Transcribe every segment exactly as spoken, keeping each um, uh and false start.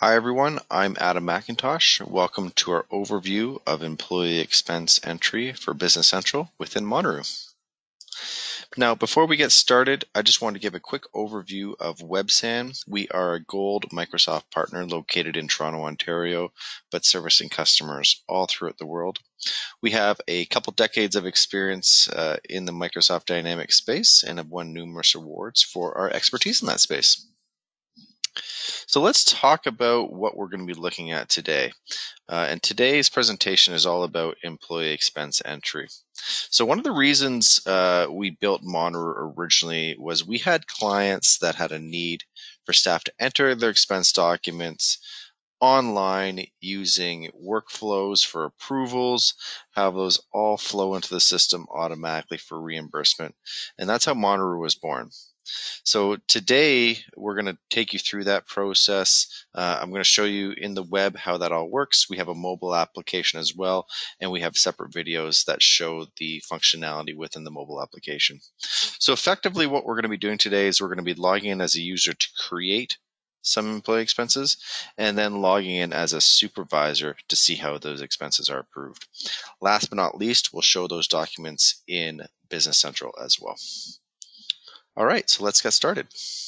Hi everyone, I'm Adam McIntosh. Welcome to our overview of employee expense entry for Business Central within Moniroo. Now, before we get started, I just want to give a quick overview of WebSan. We are a gold Microsoft partner located in Toronto, Ontario, but servicing customers all throughout the world. We have a couple decades of experience uh, in the Microsoft Dynamics space and have won numerous awards for our expertise in that space. So let's talk about what we're going to be looking at today. Uh, and today's presentation is all about employee expense entry. So one of the reasons uh, we built Moniroo originally was we had clients that had a need for staff to enter their expense documents online using workflows for approvals, have those all flow into the system automatically for reimbursement. And that's how Moniroo was born. So today we're going to take you through that process. Uh, I'm going to show you in the web how that all works. We have a mobile application as well, and we have separate videos that show the functionality within the mobile application. So effectively what we're going to be doing today is we're going to be logging in as a user to create some employee expenses and then logging in as a supervisor to see how those expenses are approved. Last but not least, we'll show those documents in Business Central as well. All right, so let's get started.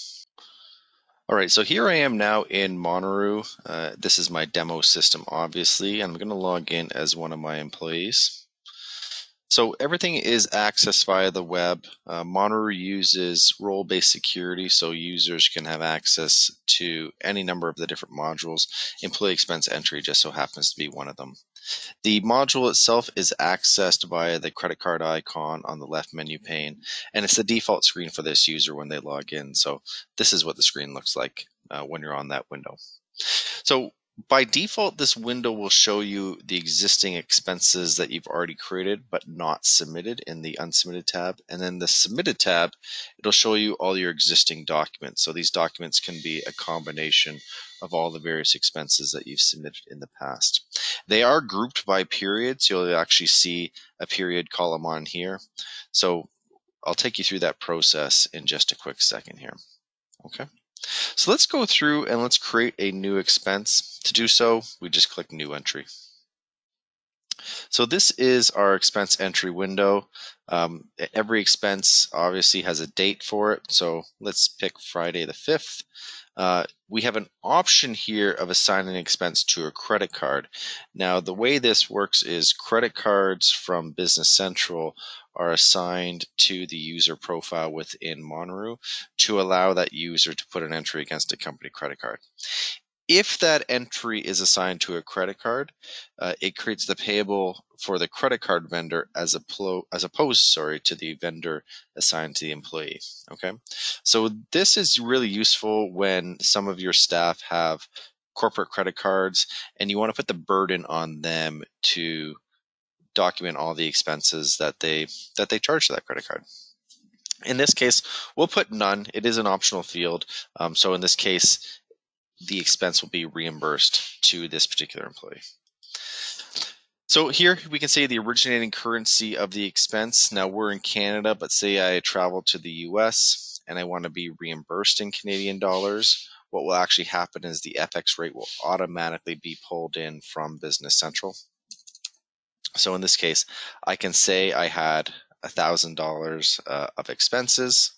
All right, so here I am now in Moniroo. Uh, this is my demo system, obviously, and I'm going to log in as one of my employees. So everything is accessed via the web. Uh, Moniroo uses role-based security, so users can have access to any number of the different modules. Employee expense entry just so happens to be one of them. The module itself is accessed via the credit card icon on the left menu pane, and it's the default screen for this user when they log in. So this is what the screen looks like uh, when you're on that window. So by default, this window will show you the existing expenses that you've already created but not submitted in the unsubmitted tab. And then the submitted tab, it'll show you all your existing documents. So these documents can be a combination of all the various expenses that you've submitted in the past. They are grouped by period, so you'll actually see a period column on here. So I'll take you through that process in just a quick second here. Okay. So let's go through and let's create a new expense. To do so, we just click New Entry. So this is our expense entry window. Um, every expense obviously has a date for it. So let's pick Friday the fifth. Uh, we have an option here of assigning an expense to a credit card. Now, the way this works is credit cards from Business Central are assigned to the user profile within Moniroo to allow that user to put an entry against a company credit card. If that entry is assigned to a credit card, uh, it creates the payable for the credit card vendor as, a as opposed sorry, to the vendor assigned to the employee. Okay, so this is really useful when some of your staff have corporate credit cards and you want to put the burden on them to document all the expenses that they that they charge to that credit card. In this case, we'll put none. It is an optional field. Um, so in this case, the expense will be reimbursed to this particular employee. So here we can say the originating currency of the expense. Now we're in Canada, but say I travel to the U S and I want to be reimbursed in Canadian dollars. What will actually happen is the F X rate will automatically be pulled in from Business Central. So in this case, I can say I had one thousand dollars uh, of expenses,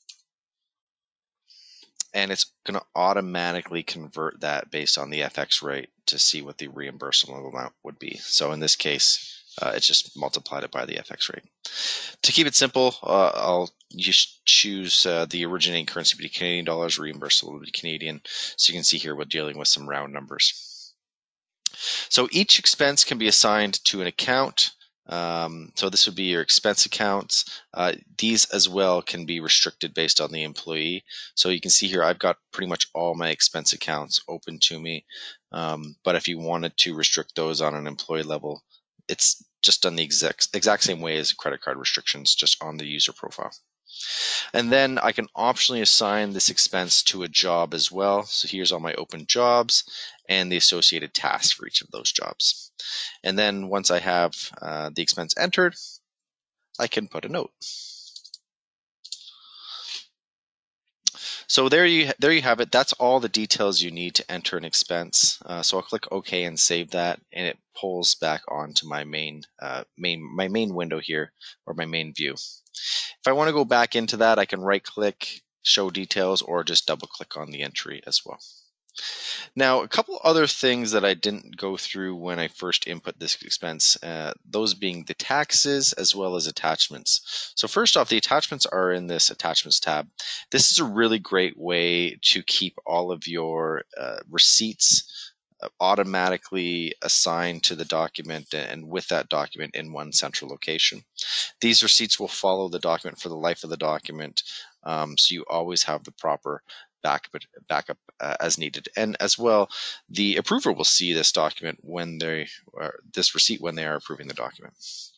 and it's going to automatically convert that based on the F X rate to see what the reimbursable amount would be. So in this case, uh, it's just multiplied it by the F X rate. To keep it simple, uh, I'll just choose uh, the originating currency to be Canadian dollars, reimbursable to be Canadian. So you can see here we're dealing with some round numbers. So each expense can be assigned to an account. Um, so this would be your expense accounts. Uh, these as well can be restricted based on the employee. So you can see here I've got pretty much all my expense accounts open to me. Um, but if you wanted to restrict those on an employee level, it's just done the exact, exact same way as credit card restrictions, just on the user profile. And then I can optionally assign this expense to a job as well. So here's all my open jobs and the associated tasks for each of those jobs. And then once I have uh, the expense entered, I can put a note. So there you there you have it. That's all the details you need to enter an expense. Uh, so I'll click OK and save that, and it pulls back onto my main uh, main my main window here, or my main view. If I want to go back into that, I can right click, show details, or just double click on the entry as well. Now, a couple other things that I didn't go through when I first input this expense, uh, those being the taxes as well as attachments. So first off, the attachments are in this attachments tab. This is a really great way to keep all of your uh, receipts uh, automatically assigned to the document and with that document in one central location. These receipts will follow the document for the life of the document, um, so you always have the proper backup, backup uh, as needed. And as well, the approver will see this document when they, or this receipt when they are approving the document.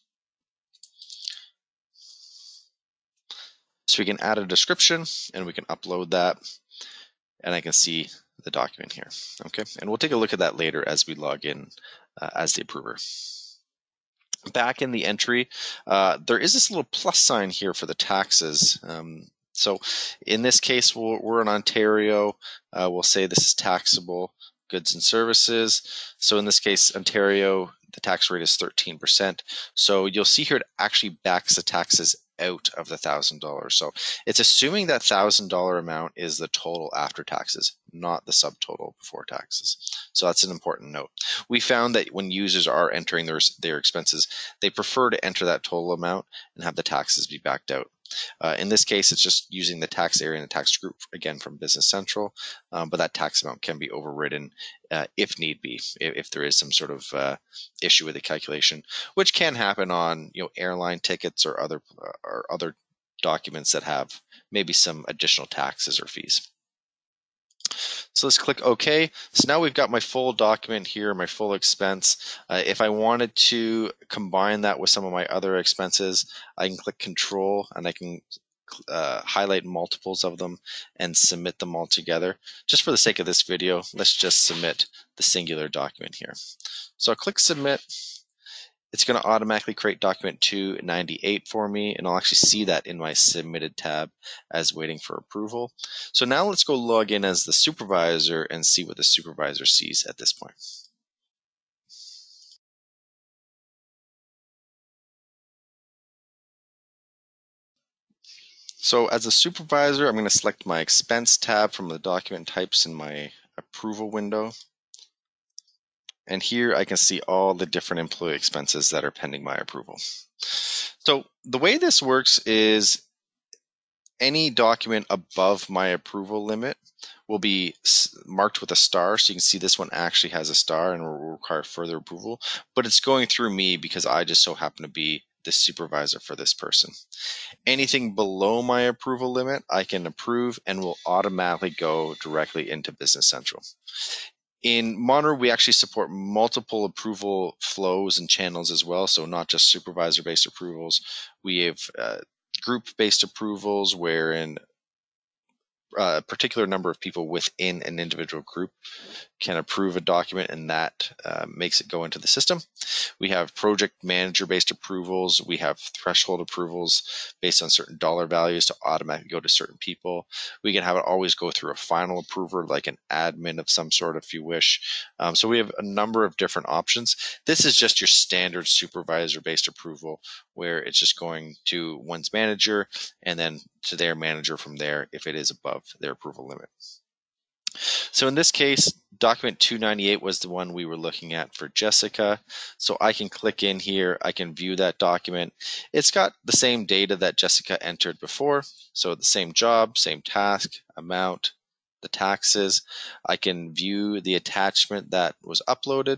So we can add a description and we can upload that, and I can see the document here. Okay, and we'll take a look at that later as we log in uh, as the approver. Back in the entry, uh, there is this little plus sign here for the taxes. Um, so in this case, we'll, we're in Ontario. Uh, we'll say this is taxable goods and services. So in this case, Ontario, the tax rate is thirteen percent. So you'll see here it actually backs the taxes out of the one thousand dollars. So it's assuming that one thousand dollar amount is the total after taxes, not the subtotal before taxes. So that's an important note. We found that when users are entering their, their expenses, they prefer to enter that total amount and have the taxes be backed out. Uh, in this case, it's just using the tax area and the tax group, again, from Business Central, um, but that tax amount can be overridden uh, if need be, if, if there is some sort of uh, issue with the calculation, which can happen on you know airline tickets or other uh, or other documents that have maybe some additional taxes or fees. So let's click OK. So now we've got my full document here, my full expense. Uh, if I wanted to combine that with some of my other expenses, I can click Control and I can uh, highlight multiples of them and submit them all together. Just for the sake of this video, let's just submit the singular document here. So I'll click Submit. It's going to automatically create document two ninety-eight for me, and I'll actually see that in my submitted tab as waiting for approval. So now let's go log in as the supervisor and see what the supervisor sees at this point. So as a supervisor, I'm going to select my expense tab from the document types in my approval window. And here I can see all the different employee expenses that are pending my approval. So the way this works is any document above my approval limit will be marked with a star. So you can see this one actually has a star and will require further approval, but it's going through me because I just so happen to be the supervisor for this person. Anything below my approval limit, I can approve and will automatically go directly into Business Central. In Moniroo, we actually support multiple approval flows and channels as well. So not just supervisor-based approvals. We have uh, group-based approvals wherein a particular number of people within an individual group can approve a document, and that uh, makes it go into the system. We have project manager based approvals. We have threshold approvals based on certain dollar values to automatically go to certain people. We can have it always go through a final approver, like an admin of some sort if you wish. Um, so we have a number of different options. This is just your standard supervisor based approval, where it's just going to one's manager and then to their manager from there if it is above their approval limit. So in this case, document two ninety-eight was the one we were looking at for Jessica. So I can click in here, I can view that document. It's got the same data that Jessica entered before. So the same job, same task, amount, the taxes. I can view the attachment that was uploaded.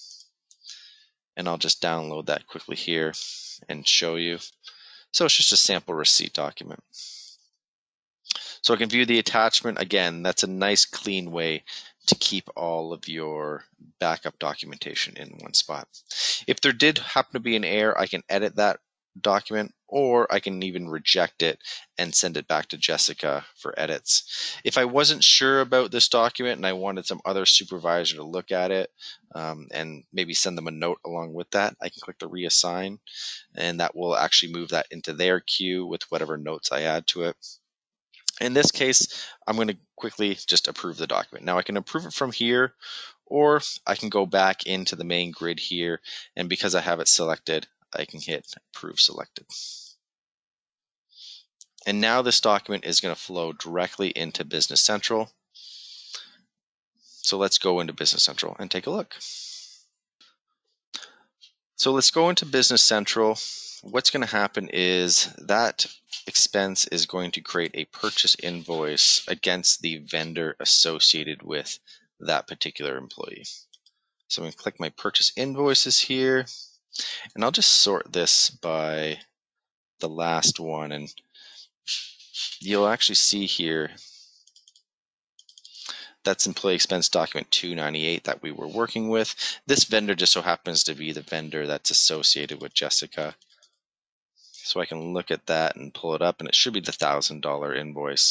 And I'll just download that quickly here and show you. So it's just a sample receipt document. So I can view the attachment. Again, that's a nice clean way to keep all of your backup documentation in one spot. If there did happen to be an error, I can edit that document, or I can even reject it and send it back to Jessica for edits. If I wasn't sure about this document and I wanted some other supervisor to look at it um, and maybe send them a note along with that, I can click the reassign, and that will actually move that into their queue with whatever notes I add to it. In this case, I'm going to quickly just approve the document. Now I can approve it from here, or I can go back into the main grid here, and because I have it selected, I can hit approve selected. And now this document is going to flow directly into Business Central. So let's go into Business Central and take a look. So let's go into Business Central. What's going to happen is that expense is going to create a purchase invoice against the vendor associated with that particular employee. So I'm going to click my purchase invoices here, and I'll just sort this by the last one, and you'll actually see here that's employee expense document two ninety-eight that we were working with. This vendor just so happens to be the vendor that's associated with Jessica. So I can look at that and pull it up, and it should be the one thousand dollar invoice.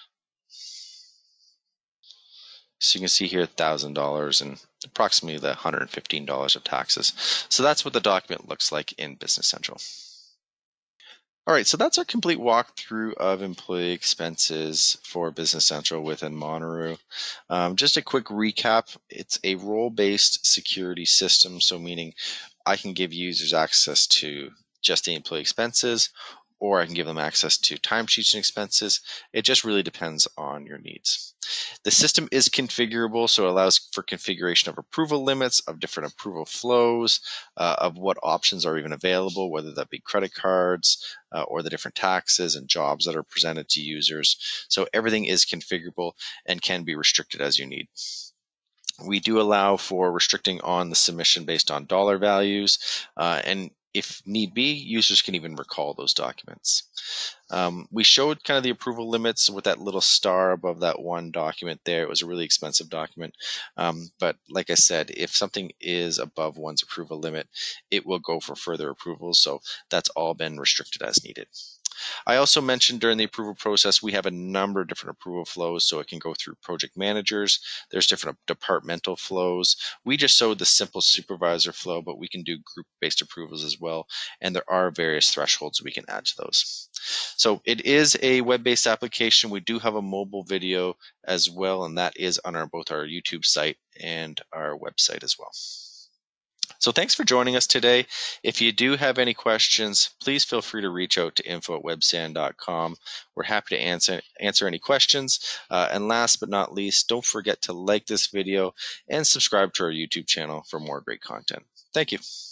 So you can see here one thousand dollars and approximately the one hundred fifteen dollars of taxes. So that's what the document looks like in Business Central. All right, so that's our complete walkthrough of employee expenses for Business Central within Moniroo. Um, just a quick recap, it's a role-based security system, so meaning I can give users access to just the employee expenses, or I can give them access to timesheets and expenses. It just really depends on your needs. The system is configurable, so it allows for configuration of approval limits, of different approval flows, uh, of what options are even available, whether that be credit cards uh, or the different taxes and jobs that are presented to users. So everything is configurable and can be restricted as you need. We do allow for restricting on the submission based on dollar values, uh, and if need be, users can even recall those documents. Um, we showed kind of the approval limits with that little star above that one document there. It was a really expensive document. Um, but like I said, if something is above one's approval limit, it will go for further approvals. So that's all been restricted as needed. I also mentioned during the approval process, we have a number of different approval flows, so it can go through project managers. There's different departmental flows. We just showed the simple supervisor flow, but we can do group-based approvals as well, and there are various thresholds we can add to those. So it is a web-based application. We do have a mobile video as well, and that is on our both our YouTube site and our website as well. So thanks for joining us today. If you do have any questions, please feel free to reach out to info at websan dot com. We're happy to answer, answer any questions. Uh, and last but not least, don't forget to like this video and subscribe to our YouTube channel for more great content. Thank you.